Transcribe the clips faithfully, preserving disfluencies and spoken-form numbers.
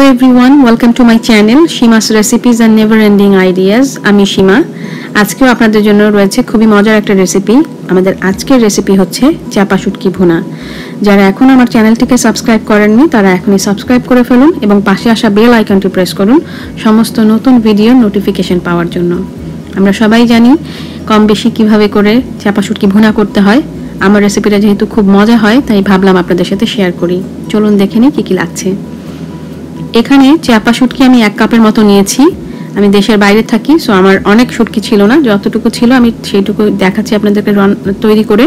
everyone, welcome to my channel Shima's Recipes and Never Ending Ideas. আমি সীমা। আজকেও আপনাদের জন্য রয়েছে খুবই মজার একটা রেসিপি। আমাদের আজকের রেসিপি হচ্ছে চাপা শুটকি ভুনা। যারা এখন আমার চ্যানেলটিকে সাবস্ক্রাইব করেননি তারা এখনই সাবস্ক্রাইব করে ফেলুন এবং পাশে আসা বেল আইকনটি প্রেস করুন সমস্ত নতুন ভিডিওর নোটিফিকেশন পাওয়ার জন্য। আমরা সবাই জানি কম বেশি কিভাবে করে চাপা শুটকি ভুনা করতে হয়। আমার রেসিপিটা যেহেতু খুব মজা হয় তাই ভাবলাম আপনাদের সাথে শেয়ার করি। চলুন দেখে নিই কি কি লাগছে। এখানে চাপা শুটকি আমি এক কাপের মতো নিয়েছি। আমি দেশের বাইরে থাকি, সো আমার অনেক শুটকি ছিল না, যতটুকু ছিল আমি সেইটুকু দেখাচ্ছি আপনাদেরকে তৈরি করে।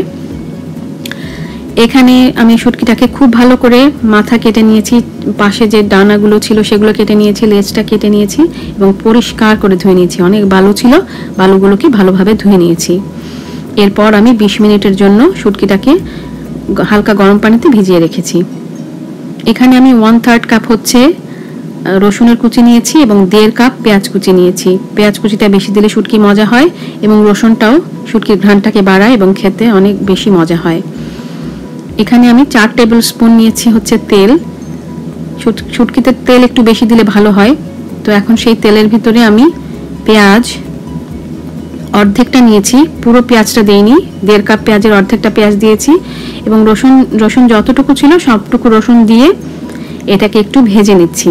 এখানে আমি শুটকিটাকে খুব ভালো করে মাথা কেটে নিয়েছি, পাশে যে ডানাগুলো ছিল সেগুলো কেটে নিয়েছি, লেজটা কেটে নিয়েছি এবং পরিষ্কার করে ধুয়ে নিয়েছি। অনেক বালু ছিল, বালুগুলোকে ভালোভাবে ধুয়ে নিয়েছি। এরপর আমি বিশ মিনিটের জন্য শুটকিটাকে হালকা গরম পানিতে ভিজিয়ে রেখেছি। এখানে আমি ওয়ান থার্ড কাপ হচ্ছে রসুনের কুচি নিয়েছি এবং দেড় কাপ পেঁয়াজ কুচি নিয়েছি। পেঁয়াজ কুচিটা বেশি দিলে শুটকি মজা হয় এবং রসুনটাও শুটকির ঘ্রাণটাকে বাড়ায় এবং খেতে অনেক বেশি মজা হয়। এখানে আমি চার টেবিল স্পুন নিয়েছি হচ্ছে তেল। শুটকিতে তেল একটু বেশি দিলে ভালো হয়। তো এখন সেই তেলের ভিতরে আমি পেঁয়াজ অর্ধেকটা নিয়েছি, পুরো পেঁয়াজটা দেইনি, দেড় কাপ পেঁয়াজের অর্ধেকটা পেঁয়াজ দিয়েছি এবং রসুন রসুন যতটুকু ছিল সবটুকু রসুন দিয়ে এটাকে একটু ভেজে নিচ্ছি।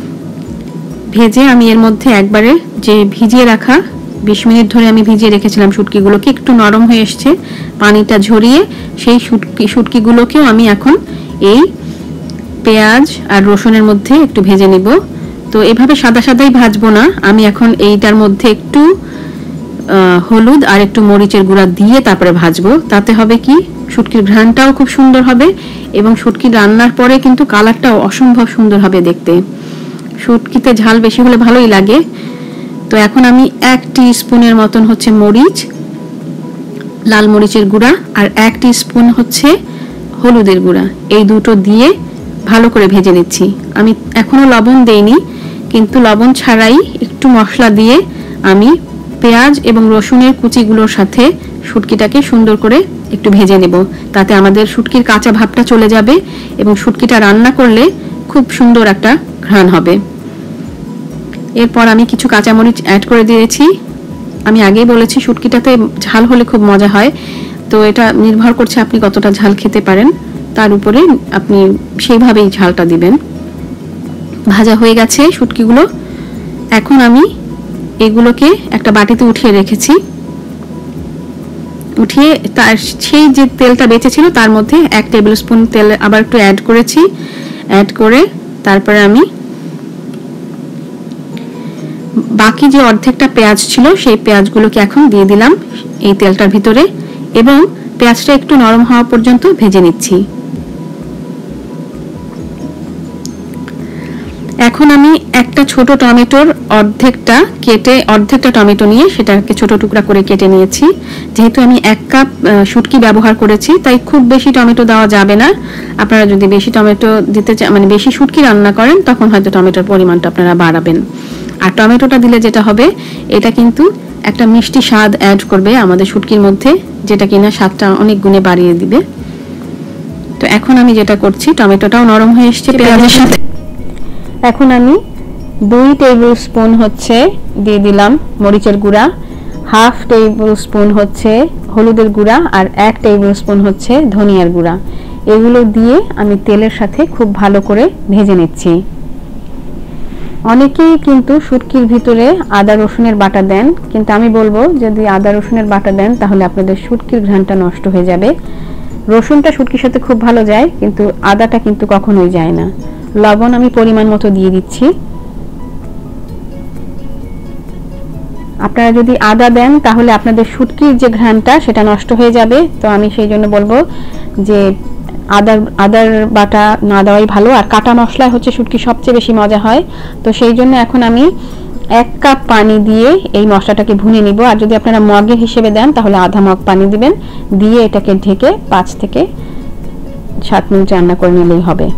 ভেজে আমি এর মধ্যে একবারে যে ভিজিয়ে রাখা বিশ মিনিট ধরে আমি ভিজিয়ে রেখেছিলাম শুটকিগুলোকে, একটু নরম হয়ে এসছে, পানিটা ঝরিয়ে সেই শুটকি শুটকিগুলোকেও আমি এখন এই পেঁয়াজ আর রসুনের মধ্যে একটু ভেজে নিব। তো এভাবে সাদা সাদাই ভাজবো না, আমি এখন এইটার মধ্যে একটু হলুদ আর একটু মরিচের গুঁড়া দিয়ে তারপরে ভাজবো। তাতে হবে কি, শুটকির ঘ্রাণটাও খুব সুন্দর হবে এবং শুটকি রান্নার পরে কিন্তু কালারটাও অসম্ভব সুন্দর হবে দেখতে। শুটকিতে ঝাল বেশি হলে ভালোই লাগে। তো এখন আমি এক টিস্পুনের মতন হচ্ছে মরিচ, লাল মরিচের গুঁড়া আর এক টিস্পুন হচ্ছে হলুদের গুঁড়া, এই দুটো দিয়ে ভালো করে ভেজে নিচ্ছি। আমি এখনো লবণ দেইনি, কিন্তু লবণ ছাড়াই একটু মশলা দিয়ে আমি পেঁয়াজ এবং রসুনের কুচিগুলোর সাথে শুটকিটাকে সুন্দর করে একটু ভেজে নেব। তাতে আমাদের শুটকির কাঁচা ভাবটা চলে যাবে এবং শুটকিটা রান্না করলে খুব সুন্দর একটা ঘ্রাণ হবে। এরপর আমি কিছু কাঁচামরিচ অ্যাড করে দিয়েছি। আমি আগেই বলেছি শুটকিটাতে ঝাল হলে খুব মজা হয়, তো এটা নির্ভর করছে আপনি কতটা ঝাল খেতে পারেন, তার উপরে আপনি সেইভাবেই ঝালটা দিবেন। ভাজা হয়ে গেছে শুটকিগুলো। এখন আমি এগুলোকে একটা বাটিতে উঠিয়ে রেখেছি। উঠিয়ে তার সেই যে তেলটা বেঁচে ছিল তার মধ্যে এক টেবিল স্পুন তেল আবার একটু অ্যাড করেছি। অ্যাড করে তারপরে আমি বাকি যে অর্ধেকটা পেঁয়াজ ছিল সেই পেঁয়াজগুলোকে এখন দিয়ে দিলাম এই তেলটার ভিতরে এবং পেঁয়াজটা একটু নরম হওয়া পর্যন্ত ভেজে নিচ্ছি। এখন আমি একটা ছোট টমেটোর অর্ধেকটা কেটে অর্ধেকটা টমেটো নিয়ে সেটাকে ছোট টুকরা করে কেটে নিয়েছি। যেহেতু আমি এক কাপ শুটকি ব্যবহার করেছি তাই খুব বেশি টমেটো দেওয়া যাবে না। আপনারা যদি বেশি টমেটো দিতে চান, মানে বেশি শুটকি রান্না করেন, তখন হয়তো টমেটোর পরিমাণটা আপনারা বাড়াবেন। আর টমেটোটা দিলে যেটা হবে, এটা কিন্তু একটা মিষ্টি স্বাদ অ্যাড করবে আমাদের শুটকির মধ্যে, যেটা কিনা স্বাদটা অনেক গুণে বাড়িয়ে দিবে। তো এখন আমি যেটা করছি, টমেটোটাও নরম হয়ে এসেছে পেঁয়াজের সাথে। এখন আমি দুই টেবিল স্পুন হচ্ছে দিয়ে দিলাম মরিচের গুঁড়া, হাফ টেবিল স্পুন হচ্ছে হলুদের গুঁড়া আর এক টেবিল স্পুন হচ্ছে ধনিয়ার গুঁড়া। এগুলো দিয়ে আমি তেলের সাথে খুব ভালো করে ভেজে নিচ্ছি। অনেকেই কিন্তু শুটকির ভিতরে আদা রসুনের বাটা দেন, কিন্তু আমি বলবো যদি আদা রসুনের বাটা দেন তাহলে আপনাদের শুটকির ঘ্রাণটা নষ্ট হয়ে যাবে। রসুনটা শুটকির সাথে খুব ভালো যায়, কিন্তু আদাটা কিন্তু কখনোই যায় না। লবণ আমি পরিমাণ মতো দিয়ে দিচ্ছি। আপনারা যদি আদা দেন তাহলে আপনাদের শুটকির যে ঘ্রাণটা সেটা নষ্ট হয়ে যাবে। তো আমি সেই জন্য বলবো যে আদার আদার বাটা না দেওয়াই ভালো। আর কাটা মশলায় হচ্ছে শুটকি সবচেয়ে বেশি মজা হয়। তো সেই জন্য এখন আমি এক কাপ পানি দিয়ে এই মশলাটাকে ভুনে নিব। আর যদি আপনারা মগের হিসেবে দেন তাহলে আধা মগ পানি দিবেন, দিয়ে এটাকে ঢেকে পাঁচ থেকে সাত মিনিট রান্না করে নিলেই হবে।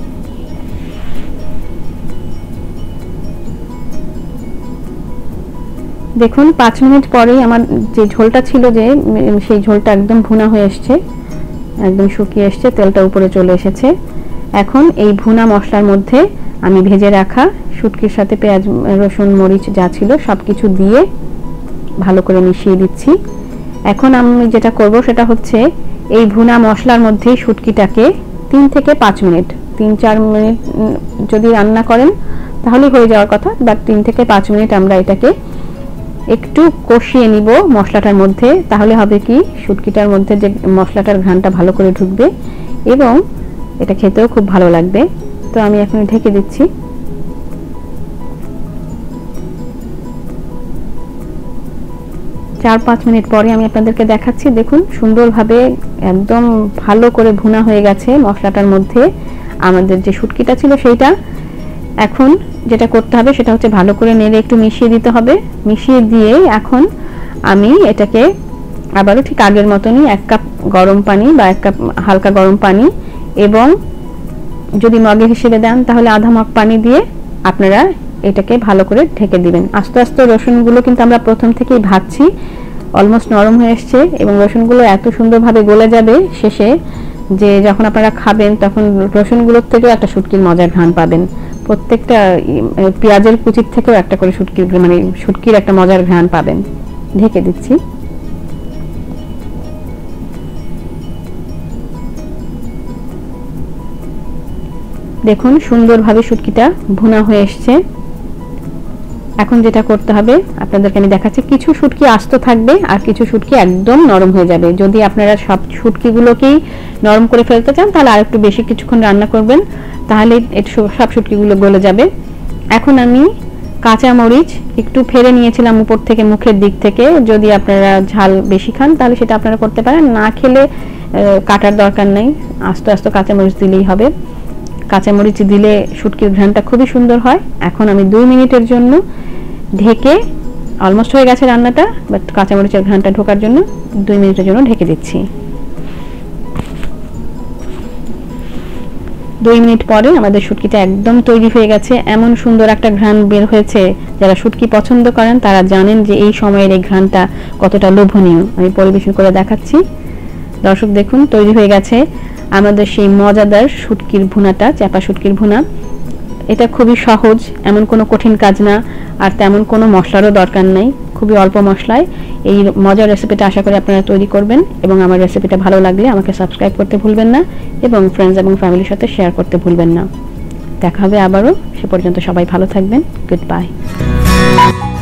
দেখুন পাঁচ মিনিট পরেই আমার যে ঝোলটা ছিল যে সেই ঝোলটা একদম ভুনা হয়ে এসছে, একদম শুকিয়ে এসছে, তেলটা উপরে চলে এসেছে। এখন এই ভুনা মশলার মধ্যে আমি ভেজে রাখা শুটকির সাথে পেঁয়াজ রসুন মরিচ যা ছিল সবকিছু দিয়ে ভালো করে মিশিয়ে দিচ্ছি। এখন আমি যেটা করব সেটা হচ্ছে এই ভুনা মশলার মধ্যে শুটকিটাকে তিন থেকে পাঁচ মিনিট তিন চার মিনিট যদি রান্না করেন তাহলে হয়ে যাওয়ার কথা, বাট তিন থেকে পাঁচ মিনিট আমরা এটাকে একটু কষিয়ে নিব মশলাটার মধ্যে। তাহলে হবে কি শুটকিটার মধ্যে যে মশলাটার ঘ্রাণটা ভালো করে ঢুকবে এবং এটা খেতেও খুব ভালো লাগবে। তো আমি এখন ঢেকে দিচ্ছি। চার পাঁচ মিনিট পরে আমি আপনাদেরকে দেখাচ্ছি। দেখুন সুন্দরভাবে একদম ভালো করে ভুনা হয়ে গেছে মশলাটার মধ্যে আমাদের যে শুটকিটা ছিল সেইটা। এখন যেটা করতে হবে সেটা হচ্ছে ভালো করে নেড়ে একটু মিশিয়ে দিতে হবে। মিশিয়ে দিয়ে এখন আমি এটাকে আবারও ঠিক আগের মতনই এক কাপ গরম পানি বা এক কাপ হালকা গরম পানি এবং যদি মগে হিসেবে দেন তাহলে আধা মগ পানি দিয়ে আপনারা এটাকে ভালো করে ঢেকে দিবেন। আস্তে আস্তে রসুনগুলো কিন্তু আমরা প্রথম থেকেই ভাজছি, অলমোস্ট নরম হয়ে এসছে এবং রসুনগুলো এত সুন্দরভাবে গলে যাবে শেষে যে যখন আপনারা খাবেন তখন রসুনগুলোর থেকেও একটা শুটকির মজার ঘ্রাণ পাবেন। প্রত্যেকটা পেঁয়াজের কুচির থেকেও একটা করে শুটকির মানে শুটকির একটা মজার ঘ্রাণ পাবেন। ঢেকে দিচ্ছি। দেখুন সুন্দরভাবে শুটকিটা ভুনা হয়ে এসছে। এখন যেটা করতে হবে আপনাদেরকে আমি দেখাচ্ছি, কিছু শুটকি আস্ত থাকবে আর কিছু শুটকি একদম নরম হয়ে যাবে। যদি আপনারা সব শুটকিগুলোকেই নরম করে ফেলতে চান তাহলে আর একটু বেশি কিছুক্ষণ রান্না করবেন, তাহলে সব শুটকিগুলো গলে যাবে। এখন আমি কাঁচা মরিচ একটু ফেলে নিয়েছিলাম উপর থেকে মুখের দিক থেকে। যদি আপনারা ঝাল বেশি খান তাহলে সেটা আপনারা করতে পারেন, না খেলে কাটার দরকার নেই, আস্তে আস্তে কাঁচা মরিচ দিলেই হবে। কাঁচামরিচ দিলে শুটকির ঘ্রাণটা খুবই সুন্দর হয়। এখন আমি দুই মিনিটের জন্য ঢেকে, অলমোস্ট হয়ে গেছে রান্নাটা, বাট কাঁচামরিচের ঘ্রাণটা ঢোকার জন্য দুই মিনিটের জন্য ঢেকে দিচ্ছি। দুই মিনিট পরে আমাদের শুটকিটা একদম তৈরি হয়ে গেছে। এমন সুন্দর একটা ঘ্রাণ বের হয়েছে, যারা শুটকি পছন্দ করেন তারা জানেন যে এই সময়ের এই ঘ্রাণটা কতটা লোভনীয়। আমি পরিবেশন করে দেখাচ্ছি। দর্শক দেখুন তৈরি হয়ে গেছে আমাদের সেই মজাদার শুটকির ভুনাটা, চাপা শুটকির ভুনা। এটা খুবই সহজ, এমন কোনো কঠিন কাজ না, আর তেমন কোনো মশলারও দরকার নেই, খুবই অল্প মশলায় এই মজার রেসিপিটা আশা করি আপনারা তৈরি করবেন। এবং আমার রেসিপিটা ভালো লাগলে আমাকে সাবস্ক্রাইব করতে ভুলবেন না এবং ফ্রেন্ডস এবং ফ্যামিলির সাথে শেয়ার করতে ভুলবেন না। দেখা হবে আবারও, সে পর্যন্ত সবাই ভালো থাকবেন। Good bye.